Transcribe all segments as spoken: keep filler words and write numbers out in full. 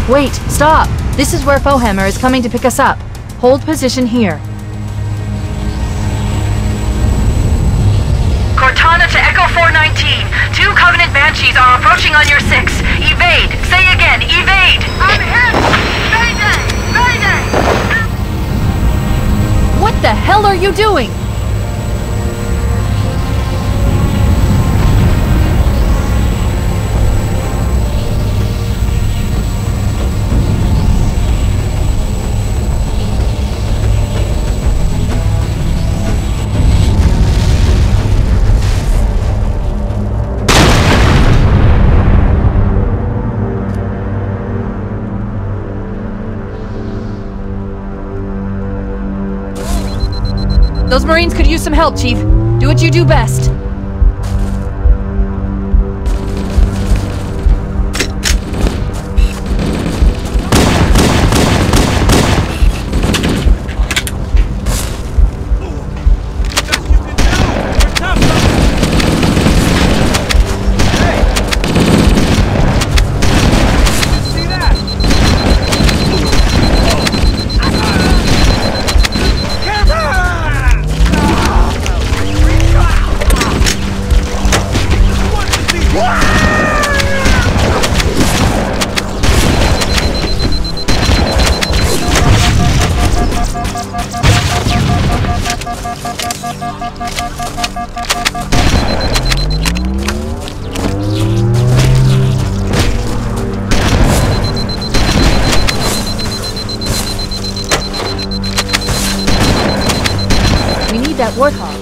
Wait, stop! This is where Foehammer is coming to pick us up. Hold position here. Cortana to Echo four nineteen. Two Covenant Banshees are approaching on your six. Evade! Say again, evade! I'm hit! Mayday! Mayday! What the hell are you doing? Those Marines could use some help, Chief. Do what you do best. We need that Warthog.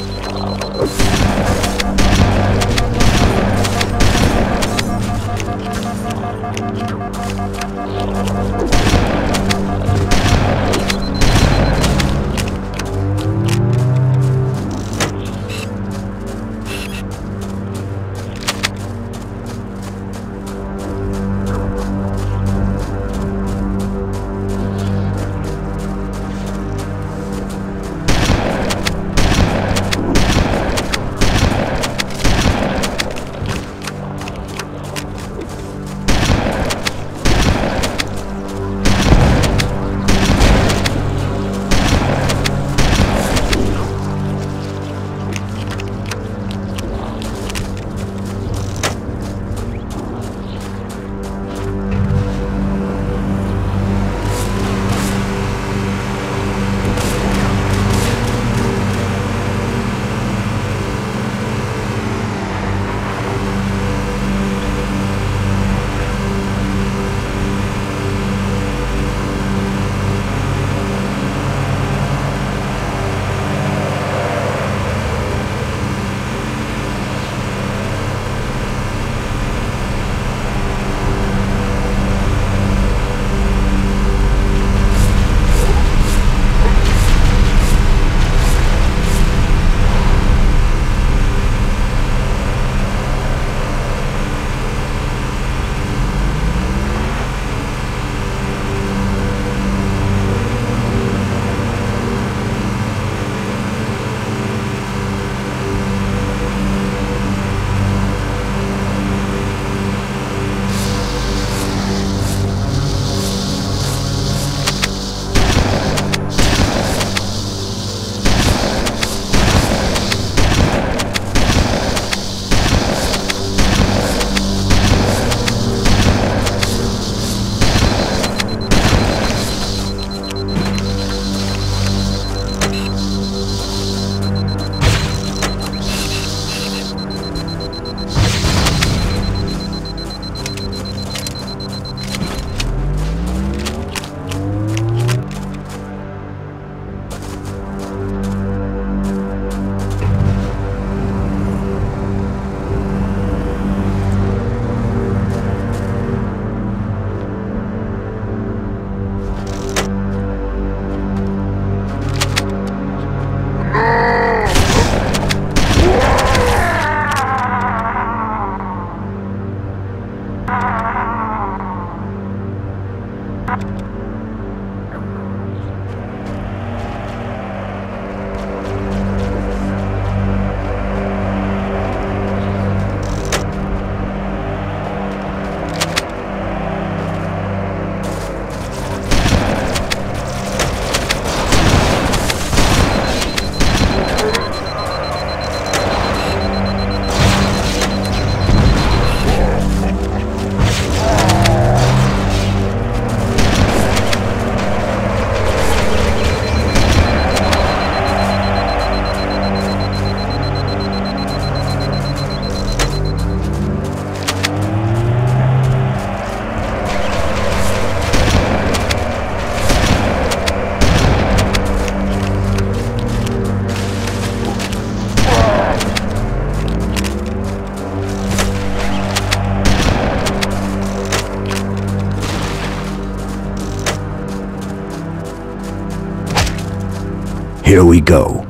Here we go.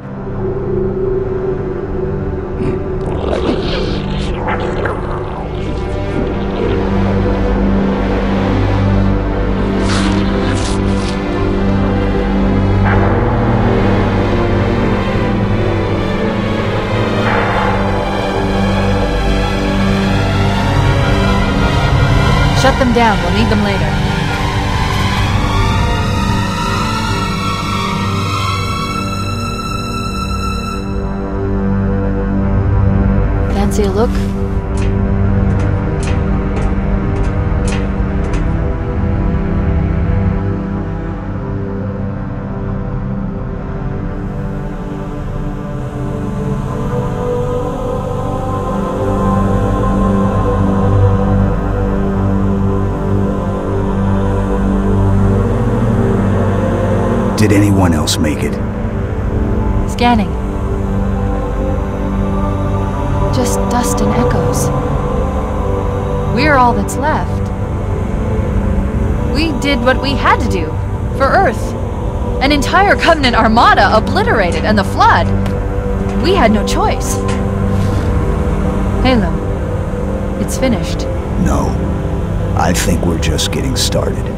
Shut them down. We'll need them later. Fancy a look? Did anyone else make it? Scanning. Just dust and echoes. We're all that's left. We did what we had to do. For Earth. An entire Covenant armada obliterated, and the Flood. We had no choice. Halo. It's finished. No. I think we're just getting started.